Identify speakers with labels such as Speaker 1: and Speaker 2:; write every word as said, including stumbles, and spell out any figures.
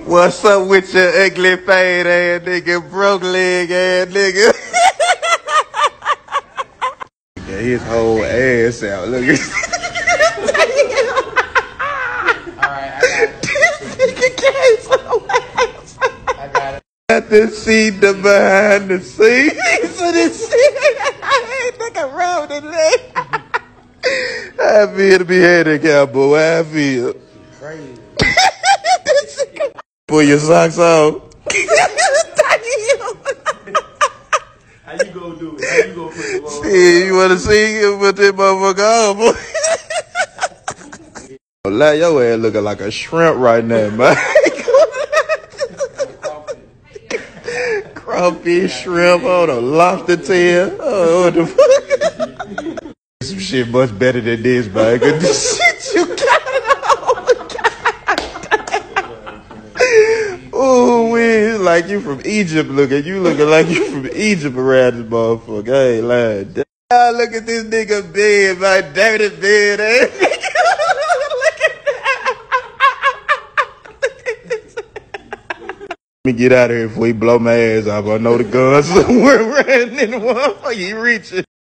Speaker 1: What's up with your ugly fade ass nigga, broke leg ass nigga? Get his whole ass out. Look at
Speaker 2: Alright, I got it.
Speaker 1: nigga came from
Speaker 2: I got it.
Speaker 1: got to see the behind the scenes of this shit. Nigga round and leg. I feel to be handicapped, boy. I feel.
Speaker 2: Crazy.
Speaker 1: Pull your socks off.
Speaker 2: How you gonna do it? How you gonna put it on?
Speaker 1: See, you wanna see him put that motherfucker on, boy? Like your ass looking like a shrimp right now, man. Crawfish, shrimp, on a lobster tail. Oh, what the fuck? Some shit much better than this, man. Cause this shit you got it on. Oh, we like you from Egypt looking. You looking like you from Egypt around this motherfucker. I ain't lying. Ah, look at this nigga bed, my dirty bed, eh? Let me get out of here before he blow my ass off. I know the gun somewhere running in the motherfucker. He reaching.